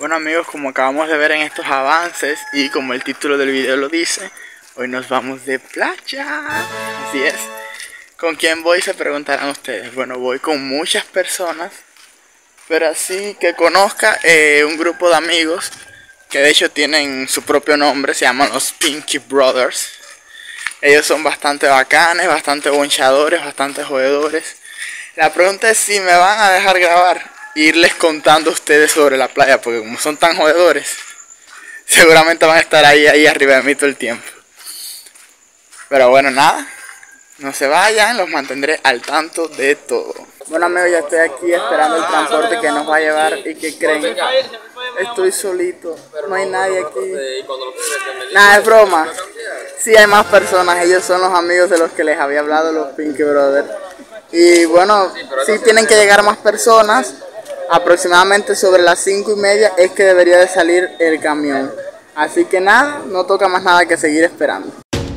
Bueno amigos, como acabamos de ver en estos avances y como el título del video lo dice, hoy nos vamos de playa. Así es. ¿Con quién voy? Se preguntarán ustedes. Bueno, voy con muchas personas, pero así que conozca un grupo de amigos que de hecho tienen su propio nombre, se llaman los Pinky Brothers. Ellos son bastante bacanes, bastante bonchadores, bastante jodedores. La pregunta es si me van a dejar grabar e irles contando a ustedes sobre la playa, porque como son tan jodedores, seguramente van a estar ahí arriba de mí todo el tiempo. Pero bueno, nada, no se vayan, los mantendré al tanto de todo. Bueno amigos, ya estoy aquí esperando el transporte que nos va a llevar. ¿Y qué creen? Estoy solito, no hay nadie aquí. Nada, es broma. Sí hay más personas, ellos son los amigos de los que les había hablado, los Pinky Brothers. Y bueno, sí tienen que llegar más personas. Aproximadamente sobre las 5:30 es que debería de salir el camión. Así que nada, no toca más nada que seguir esperando.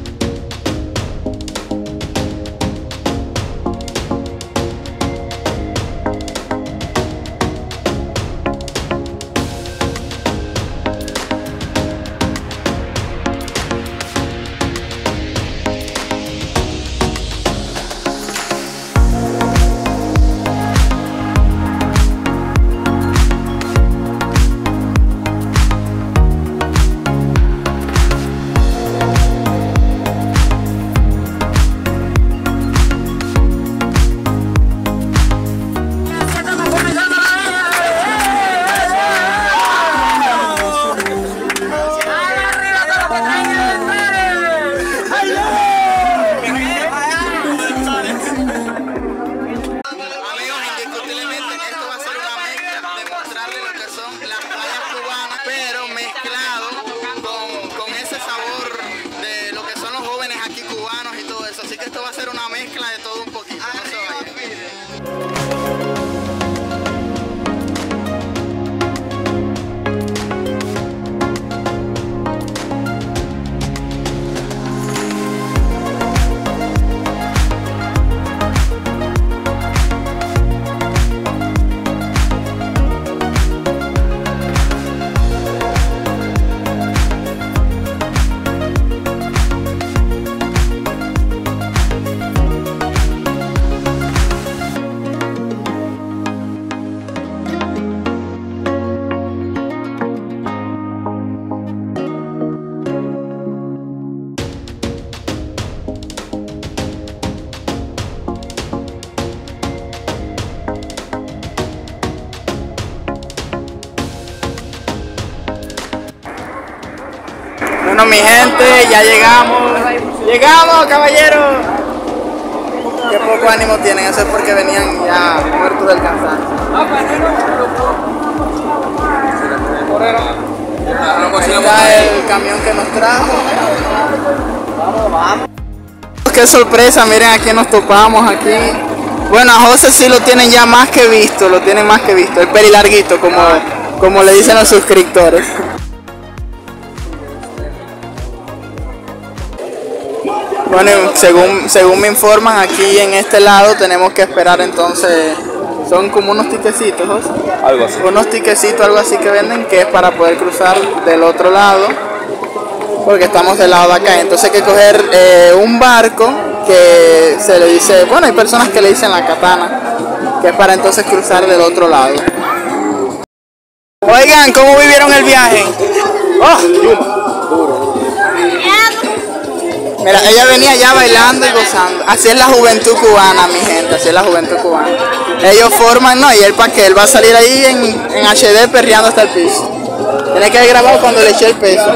Así que esto va a ser una mezcla de todo un poquito. No se vayan. Bueno mi gente, ya llegamos. ¡Llegamos, caballeros! Qué poco ánimo tienen, eso es porque venían ya muertos del cansancio. Ahí está el camión que nos trajo. Vamos. Qué sorpresa, miren a quién nos topamos aquí. Bueno, a José sí lo tienen ya más que visto, lo tienen más que visto. El pelilarguito, como le dicen los suscriptores. Bueno, según me informan, aquí en este lado tenemos que esperar entonces, son como unos tiquecitos, ¿sí? Algo así. Unos tiquecitos, algo así que venden, que es para poder cruzar del otro lado, porque estamos del lado de acá. Entonces hay que coger un barco que se le dice, bueno, hay personas que le dicen la katana, que es para entonces cruzar del otro lado. Oigan, ¿cómo vivieron el viaje? ¡Oh! Mira, ella venía ya bailando y gozando. Así es la juventud cubana, mi gente, así es la juventud cubana. Ellos forman, no, y él para qué, él va a salir ahí en HD perreando hasta el piso. Tiene que haber grabado cuando le eché el peso.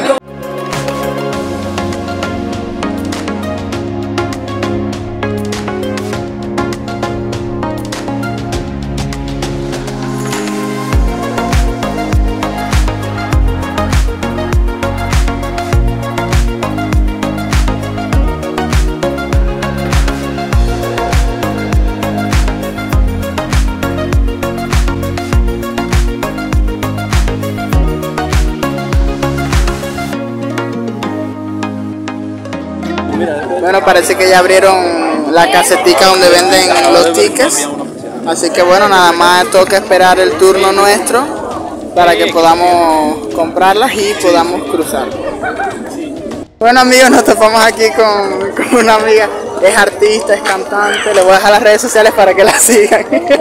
Bueno, parece que ya abrieron la casetica donde venden los tickets. Así que bueno, nada más toca esperar el turno nuestro para que podamos comprarlas y podamos cruzar. Bueno amigos, nos topamos aquí con una amiga, es artista, es cantante, le voy a dejar las redes sociales para que la sigan.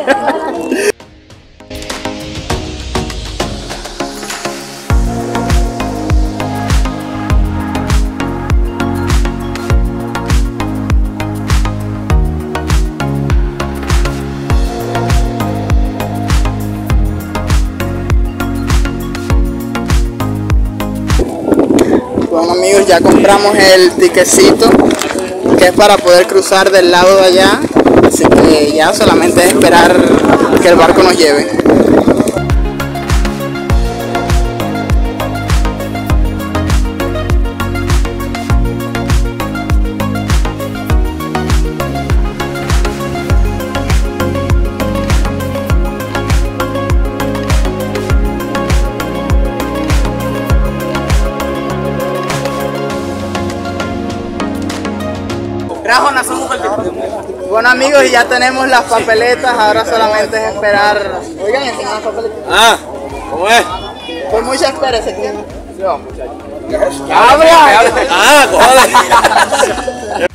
Bueno amigos, ya compramos el tiquecito que es para poder cruzar del lado de allá, así que ya solamente es esperar que el barco nos lleve. Bueno amigos, y ya tenemos las papeletas, ahora solamente es esperar. Oigan, enseñan las papeletas. Ah, ¿cómo es? Por mucha espera ese tiempo. ¡Habla! ¡Ah, joder!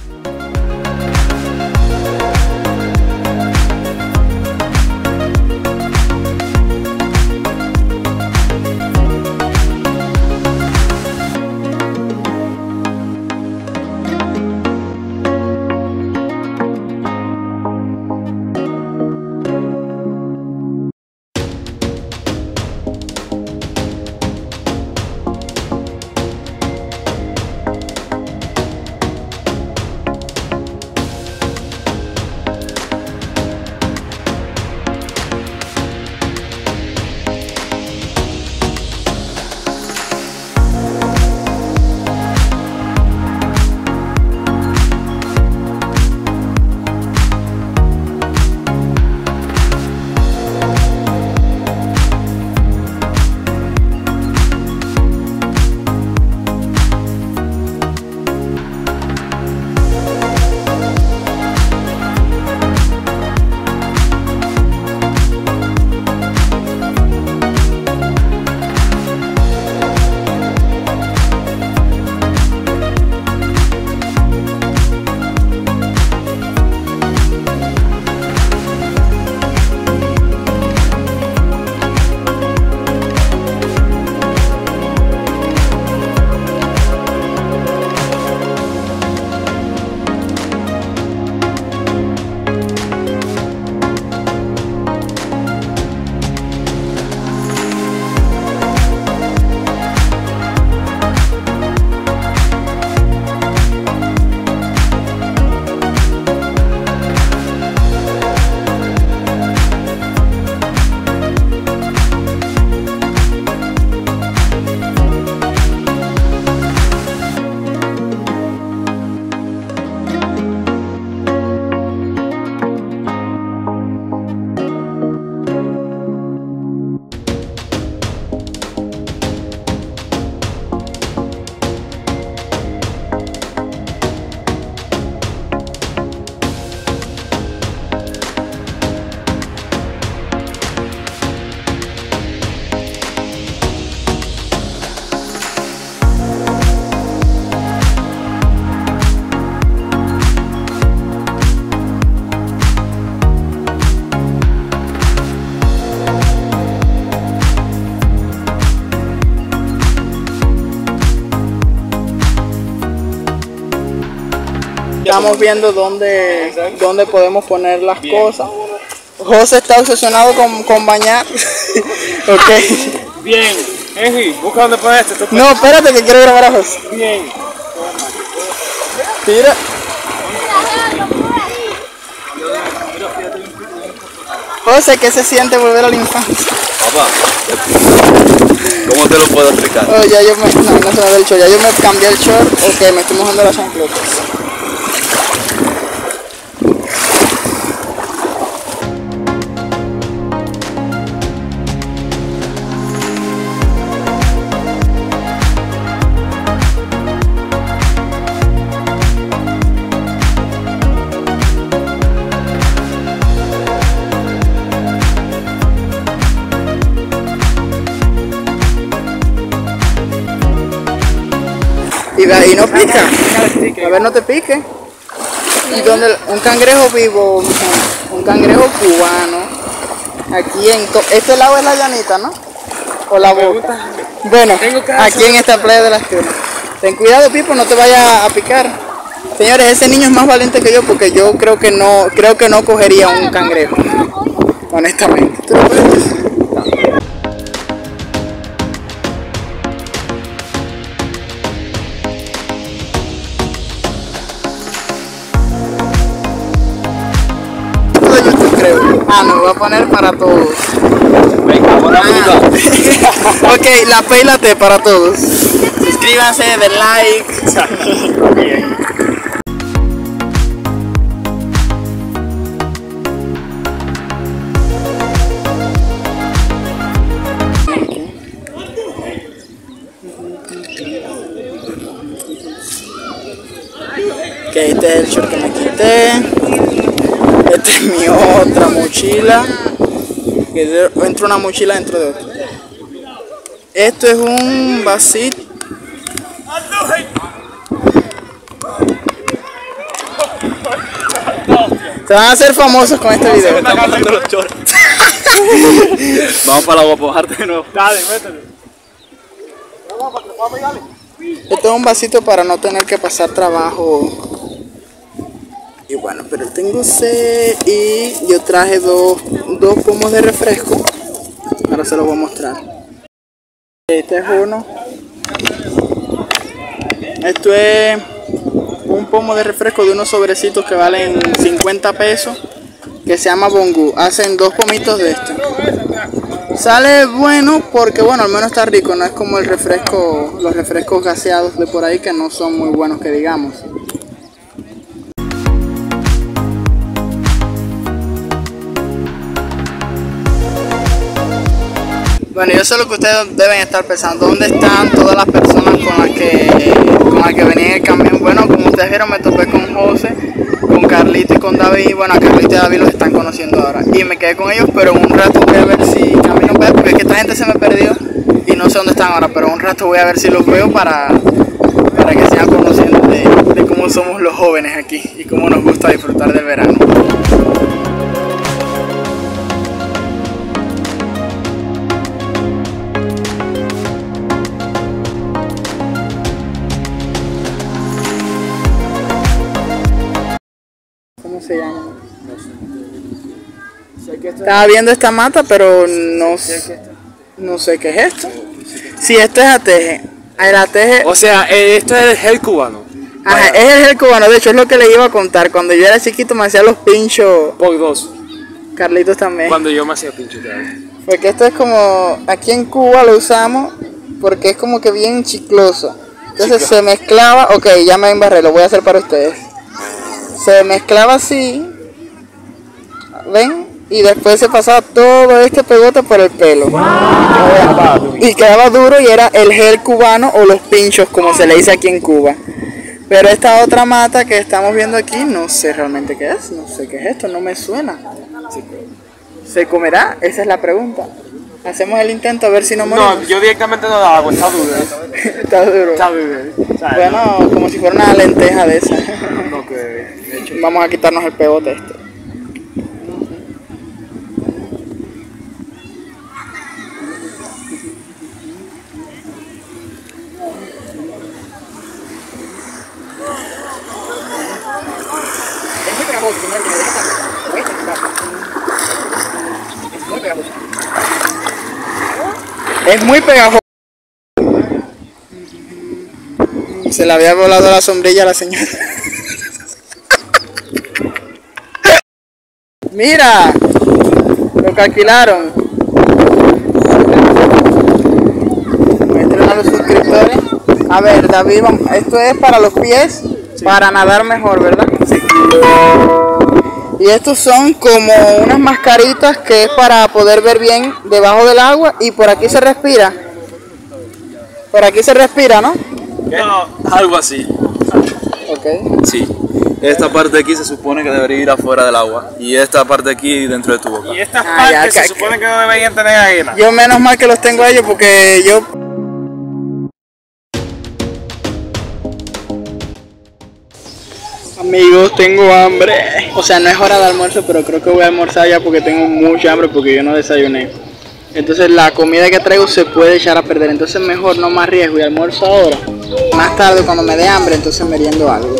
Estamos viendo dónde podemos poner las cosas. José está obsesionado con bañar. Ok. Bien. Eji, busca dónde poner esto. No, espérate que quiero grabar a José. Bien. Tira. José, ¿qué se siente volver a la infancia? Papá, ¿cómo te lo puedo explicar? Oh, ya yo me... No, no se me ve el short. Ya yo me cambié el short. Ok, me estoy mojando las chancletas. y no pica. A ver, no te pique. ¿Y dónde? Un cangrejo vivo, un cangrejo cubano. Aquí en este lado es la llanita, ¿no? O la boca. Bueno, aquí en esta playa de las Tunas. Ten cuidado, Pipo, no te vaya a picar. Señores, ese niño es más valiente que yo porque yo creo que no cogería un cangrejo. Honestamente. ¿Tú lo puedes? Creo. Ah, no, voy a poner para todos. Venga, buena puta. Ok, la P para todos. Suscríbanse, den like. Ok, este es el short que me quité. Esta es mi otra mochila. Que entra una mochila dentro de otra. Esto es un vasito. Se van a hacer famosos con este video. Vamos para la agua para bajarte de nuevo. Dale, métete. Esto es un vasito para no tener que pasar trabajo. Y bueno, pero tengo sed y yo traje dos pomos de refresco. Ahora se los voy a mostrar. Este es uno. Esto es un pomo de refresco de unos sobrecitos que valen 50 pesos. Que se llama Bongu. Hacen 2 pomitos de esto. Sale bueno porque bueno, al menos está rico. No es como el refresco, los refrescos gaseados de por ahí que no son muy buenos que digamos. Bueno, yo sé lo que ustedes deben estar pensando. ¿Dónde están todas las personas con las que venía en el camión? Bueno, como ustedes vieron, me topé con José, con Carlito y con David. Bueno, a Carlito y a David los están conociendo ahora. Y me quedé con ellos, pero en un rato voy a ver si camino para allá, porque es que esta gente se me perdió y no sé dónde están ahora. Pero en un rato voy a ver si los veo para que sigan conociendo de cómo somos los jóvenes aquí y cómo nos gusta disfrutar del verano. ¿Cómo se llama? Estaba viendo esta mata, pero no sé qué es esto. Si esto es ateje. El ateje. O sea, esto es el gel cubano. Ajá, es el gel cubano. De hecho, es lo que le iba a contar. Cuando yo era chiquito me hacía los pinchos. Por 2. Carlitos también. Cuando yo me hacía pincho también. Porque esto es como. Aquí en Cuba lo usamos porque es como que bien chicloso. Entonces se mezclaba. Ok, ya me embarré, lo voy a hacer para ustedes. Se mezclaba así, ¿ven? Y después se pasaba todo este pegote por el pelo. Y quedaba duro y era el gel cubano o los pinchos, como se le dice aquí en Cuba. Pero esta otra mata que estamos viendo aquí, no sé realmente qué es. No sé qué es esto, no me suena. ¿Se comerá? Esa es la pregunta. Hacemos el intento a ver si no morimos. No, yo directamente no la hago, está duro. Está duro. Está duro. Bueno, como si fuera una lenteja de esa. No, que de hecho. Vamos a quitarnos el pegote este. Es muy pegajoso. Se le había volado la sombrilla a la señora. Mira, lo que alquilaron. Muestren a los suscriptores. A ver, David, esto es para los pies, sí, para nadar mejor, ¿verdad? Sí. Y estos son como unas mascaritas que es para poder ver bien debajo del agua y por aquí se respira. Por aquí se respira, ¿no? No, algo así. Ok. Sí. Esta parte de aquí se supone que debería ir afuera del agua. Y esta parte de aquí dentro de tu boca. Y estas partes se supone que no deberían tener arena. Yo menos mal que los tengo a ellos porque yo... Amigos, tengo hambre. O sea, no es hora de almuerzo, pero creo que voy a almorzar ya porque tengo mucha hambre porque yo no desayuné. Entonces la comida que traigo se puede echar a perder. Entonces mejor no me arriesgo y almuerzo ahora. Más tarde cuando me dé hambre, entonces meriendo algo.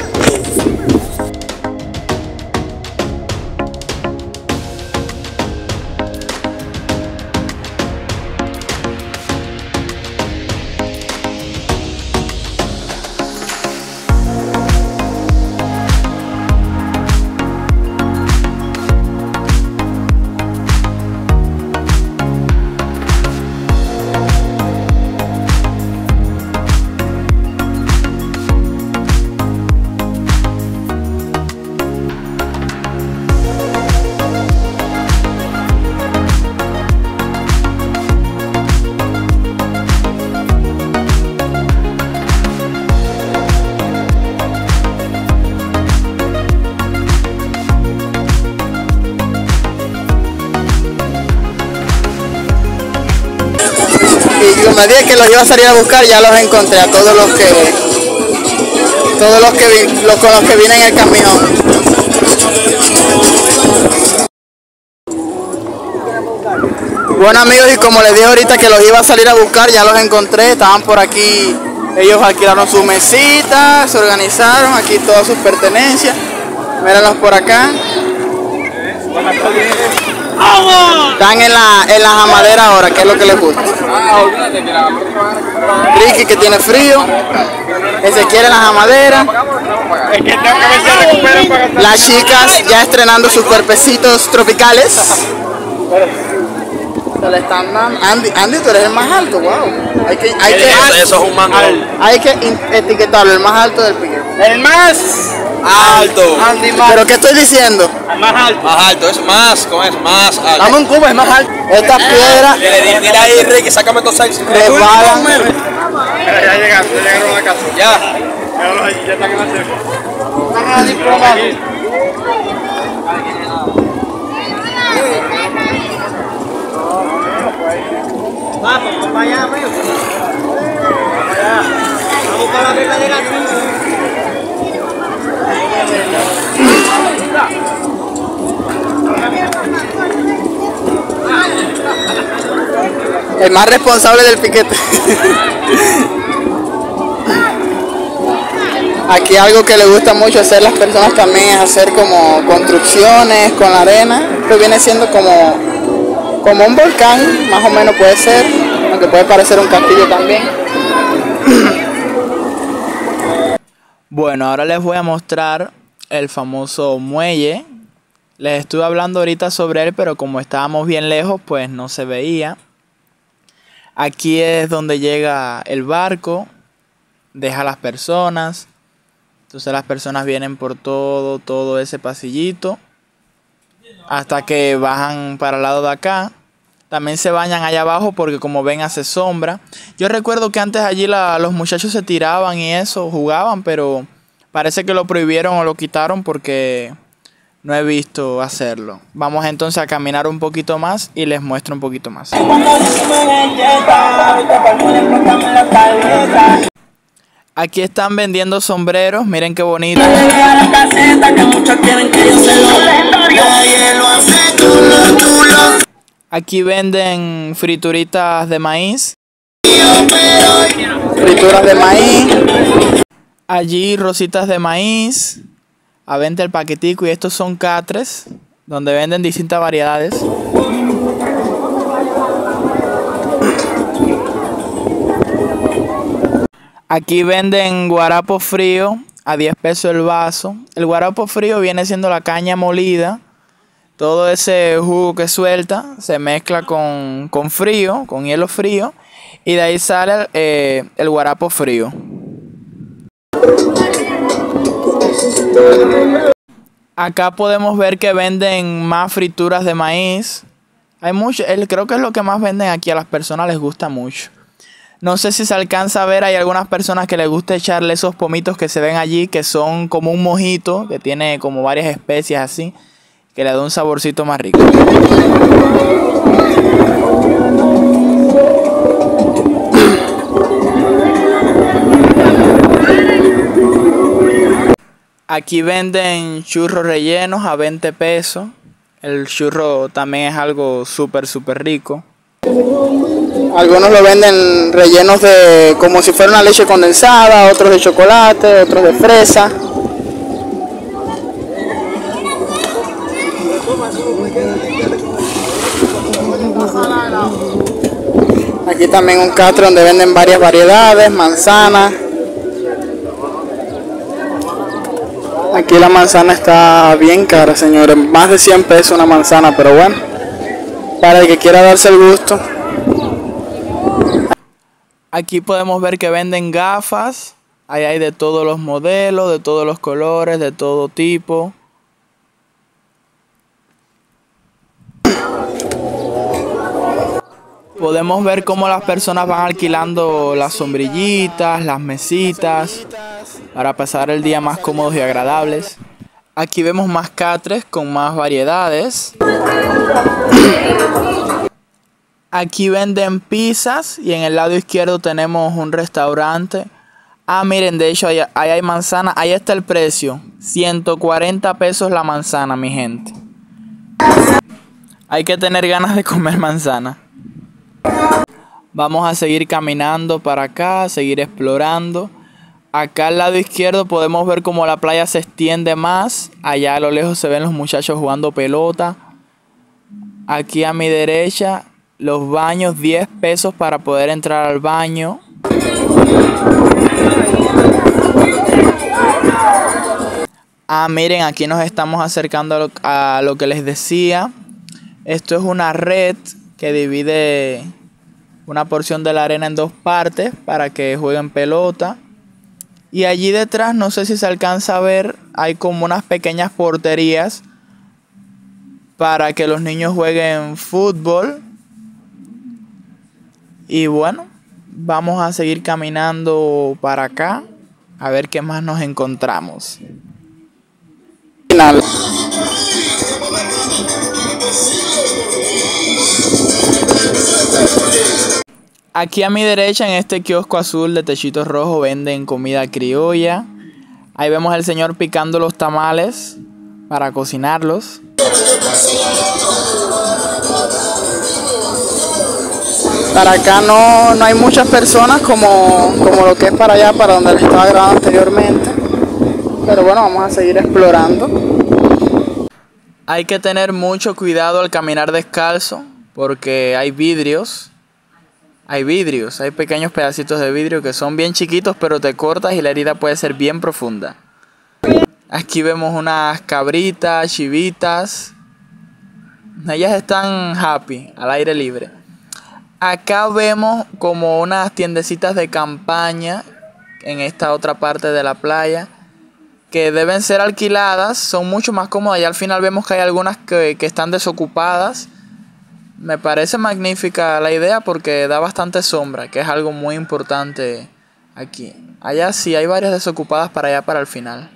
Y como dije que los iba a salir a buscar, ya los encontré a todos los con los que vine en el camión. Bueno amigos, y como les dije ahorita que los iba a salir a buscar, ya los encontré, estaban por aquí, ellos alquilaron su mesita, se organizaron, aquí todas sus pertenencias, mírenlos por acá. Están en la jamadera ahora, que es lo que les gusta. Ricky que tiene frío, Ezequiel en la jamadera. Las chicas ya estrenando sus cuerpecitos tropicales. Se le están dando. Andy, tú eres el más alto, wow. Eso es un mango. Hay que etiquetarlo, el más alto del piquete. El más Alto. Andy más. ¿Pero qué estoy diciendo? Más alto. Más alto, es más, con eso, más alto. Dame un cubo, es más alto. Estas piedras Dile ahí, Ricky, sácame estos 6. resbalan. Ya llegaron a la casa. Ya. Ya están en la cerca. Vamos para allá, amigo. Vamos para la regla de la El más responsable del piquete. Aquí algo que le gusta mucho hacer las personas también es hacer como construcciones con la arena. Esto viene siendo como un volcán, más o menos puede ser, aunque puede parecer un castillo también. Bueno, ahora les voy a mostrar el famoso muelle. Les estuve hablando ahorita sobre él, pero como estábamos bien lejos, pues no se veía. Aquí es donde llega el barco, deja a las personas. Entonces las personas vienen por todo ese pasillito hasta que bajan para el lado de acá. También se bañan allá abajo porque como ven hace sombra. Yo recuerdo que antes allí los muchachos se tiraban y eso, jugaban, pero parece que lo prohibieron o lo quitaron porque no he visto hacerlo. Vamos entonces a caminar un poquito más y les muestro un poquito más. Aquí están vendiendo sombreros, miren qué bonito. Aquí venden frituritas de maíz. Frituras de maíz. Allí rositas de maíz. A venta el paquetico y estos son catres, donde venden distintas variedades. Aquí venden guarapo frío a 10 pesos el vaso. El guarapo frío viene siendo la caña molida. Todo ese jugo que suelta se mezcla con frío, con hielo frío. Y de ahí sale el guarapo frío. Acá podemos ver que venden más frituras de maíz. Hay mucho, creo que es lo que más venden aquí, a las personas les gusta mucho. No sé si se alcanza a ver, hay algunas personas que les gusta echarle esos pomitos que se ven allí, que son como un mojito, que tiene como varias especias así, que le da un saborcito más rico. Aquí venden churros rellenos a 20 pesos. El churro también es algo súper rico. Algunos lo venden rellenos de como si fuera una leche condensada, otros de chocolate, otros de fresa. Aquí también un castro donde venden varias variedades, manzanas. Aquí la manzana está bien cara, señores, más de 100 pesos una manzana, pero bueno, para el que quiera darse el gusto. Aquí podemos ver que venden gafas, ahí hay de todos los modelos, de todos los colores, de todo tipo. Podemos ver cómo las personas van alquilando las sombrillitas, las mesitas, para pasar el día más cómodos y agradables. Aquí vemos más catres con más variedades. Aquí venden pizzas y en el lado izquierdo tenemos un restaurante. Ah, miren, de hecho ahí hay manzana. Ahí está el precio. 140 pesos la manzana, mi gente. Hay que tener ganas de comer manzana. Vamos a seguir caminando para acá, seguir explorando. Acá al lado izquierdo podemos ver cómo la playa se extiende más. Allá a lo lejos se ven los muchachos jugando pelota. Aquí a mi derecha, los baños, 10 pesos para poder entrar al baño. Ah, miren, aquí nos estamos acercando a lo que les decía. Esto es una red que divide una porción de la arena en dos partes para que jueguen pelota. Y allí detrás, no sé si se alcanza a ver, hay como unas pequeñas porterías para que los niños jueguen fútbol. Y bueno, vamos a seguir caminando para acá a ver qué más nos encontramos. Aquí a mi derecha, en este kiosco azul de techitos rojos, venden comida criolla. Ahí vemos al señor picando los tamales para cocinarlos. Para acá no hay muchas personas como lo que es para allá, para donde les estaba grabando anteriormente. Pero bueno, vamos a seguir explorando. Hay que tener mucho cuidado al caminar descalzo porque hay vidrios. Hay pequeños pedacitos de vidrio que son bien chiquitos, pero te cortas y la herida puede ser bien profunda. Aquí vemos unas cabritas, chivitas. Ellas están happy, al aire libre. Acá vemos como unas tiendecitas de campaña en esta otra parte de la playa que deben ser alquiladas, son mucho más cómodas y al final vemos que hay algunas que están desocupadas. Me parece magnífica la idea porque da bastante sombra, que es algo muy importante aquí. Allá sí hay varias desocupadas para allá para el final.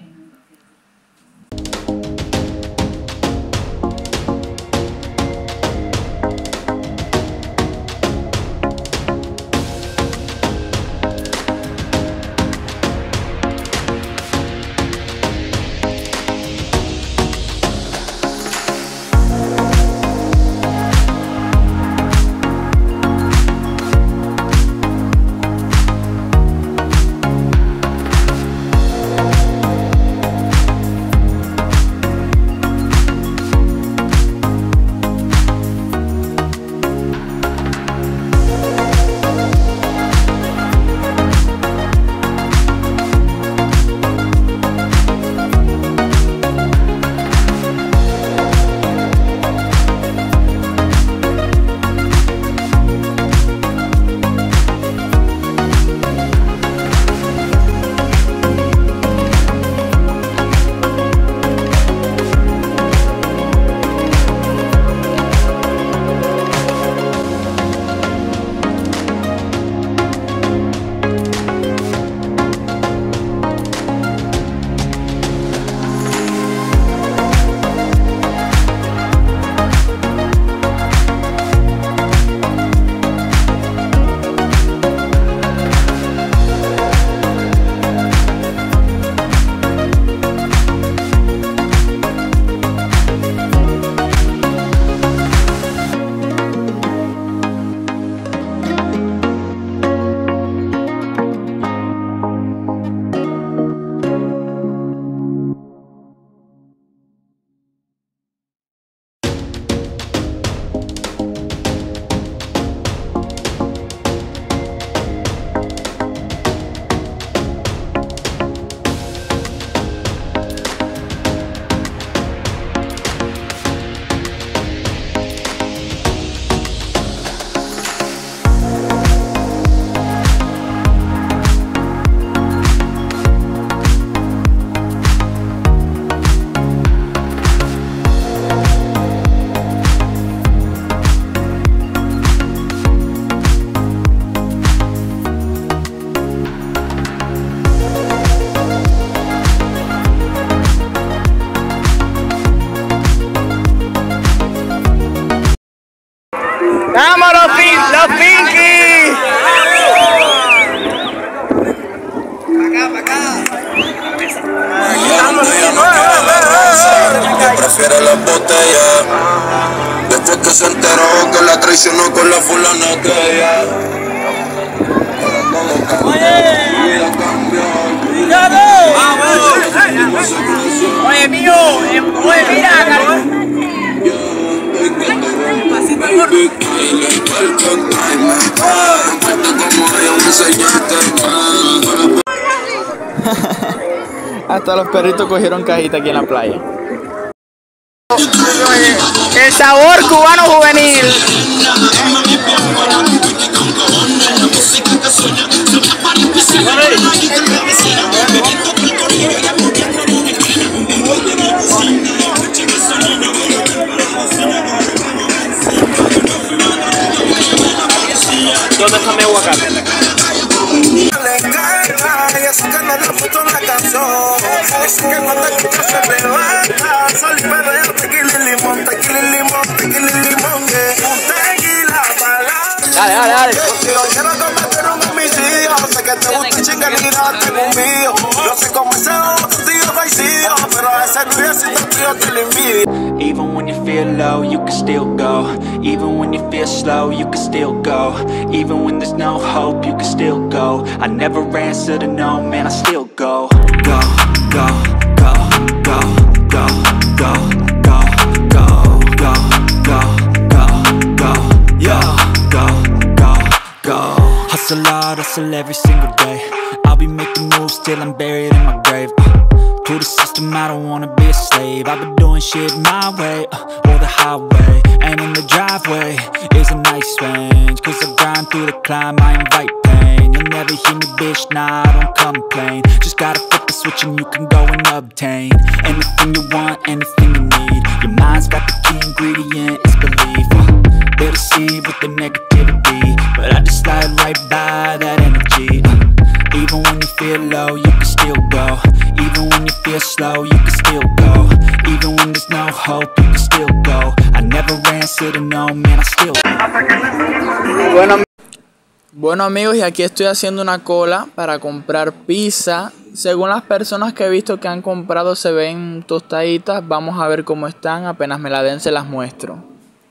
las botellas. Después que se enteró que la traicionó con la fulana que ella. Vida cambió. Oye, mío, oye, mira, Hasta los perritos cogieron cajita aquí en la playa. El sabor cubano juvenil. ¿dónde está mi aguacate? Eso que no le puso la canción, eso que cuando escucha se levanta, sol y perreo, tequila y limón, tequila y limón, tequila y limón, tequila para Dale. yo quiero cometer un homicidio, sé que te gusta chingar y darte conmigo, no sé cómo ese otro tío vencido, pero a ese nuevecito tío te lo envidio. Even when you feel low, you can still go. Even when you feel slow, you can still go. Even when there's no hope, you can still go. I never answer to no, man, I still go. Go, go, go, go, go, go, go, go, go, go, go, go, yo, go, go, go. Hustle hard, hustle every single day. I'll be making moves till I'm buried in my grave. To the system, I don't wanna be a slave. I've been doing shit my way, or the highway. And in the driveway is a nice range. Cause I grind through the climb, I invite pain. You'll never hear me, bitch, nah, I don't complain. Just gotta flip the switch and you can go and obtain anything you want, anything you need. Your mind's got the key ingredient, it's belief. They'll deceive with the negativity, but I just slide right by that energy. Even when you feel low, you can still go. Even when you feel slow, you can still go. Even when there's no hope, you can still go. I never answer to no, man, I still. Bueno amigos, y aquí estoy haciendo una cola para comprar pizza. Según las personas que he visto que han comprado se ven tostaditas. Vamos a ver cómo están, apenas me la den se las muestro.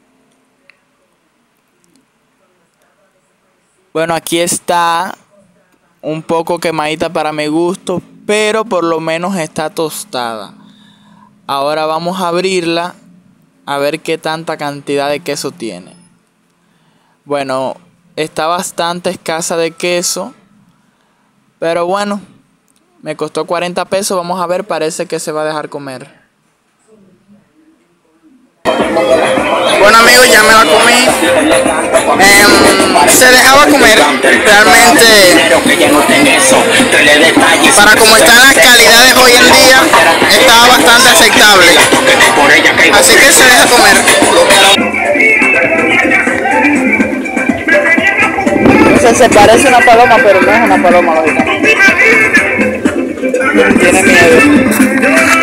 Bueno, aquí está un poco quemadita para mi gusto, pero por lo menos está tostada. Ahora vamos a abrirla a ver qué tanta cantidad de queso tiene. Bueno, está bastante escasa de queso, pero bueno, me costó 40 pesos. Vamos a ver, parece que se va a dejar comer. Bueno amigos, ya me la comí. Se dejaba comer. Realmente, para como están las calidades hoy en día, estaba bastante aceptable. Así que se deja comer. Entonces se parece a una paloma, pero no es una paloma, lógicamente. Tiene miedo.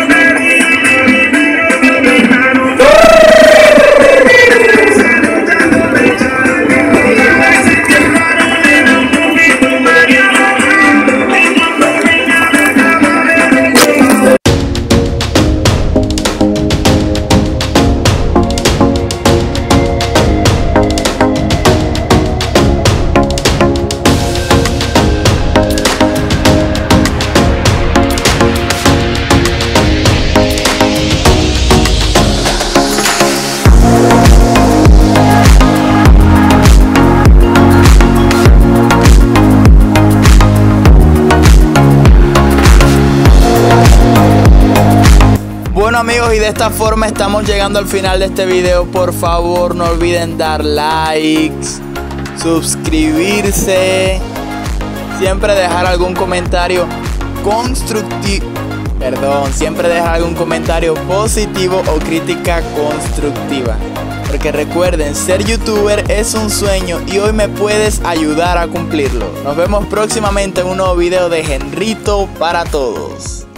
Bueno amigos, y de esta forma estamos llegando al final de este video. Por favor no olviden dar likes, suscribirse, siempre dejar algún comentario constructivo, siempre dejar algún comentario positivo o crítica constructiva. Porque recuerden, ser youtuber es un sueño y hoy me puedes ayudar a cumplirlo. Nos vemos próximamente en un nuevo video de Henrito para todos.